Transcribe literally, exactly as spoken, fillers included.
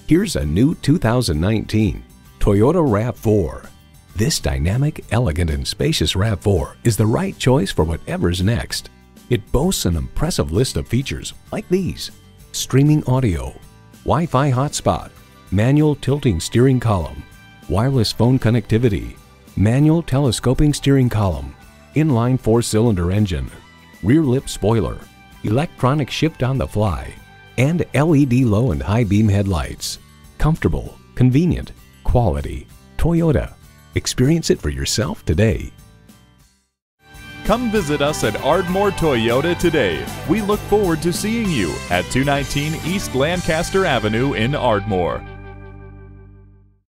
Here's a new two thousand nineteen Toyota RAV four. This dynamic, elegant, and spacious RAV four is the right choice for whatever's next. It boasts an impressive list of features like these: streaming audio, Wi-Fi hotspot, manual tilting steering column, wireless phone connectivity, manual telescoping steering column, inline four-cylinder engine, rear lip spoiler, electronic shift on the fly, and L E D low and high beam headlights. Comfortable, convenient, quality. Toyota. Experience it for yourself today. Come visit us at Ardmore Toyota today. We look forward to seeing you at two nineteen East Lancaster Avenue in Ardmore.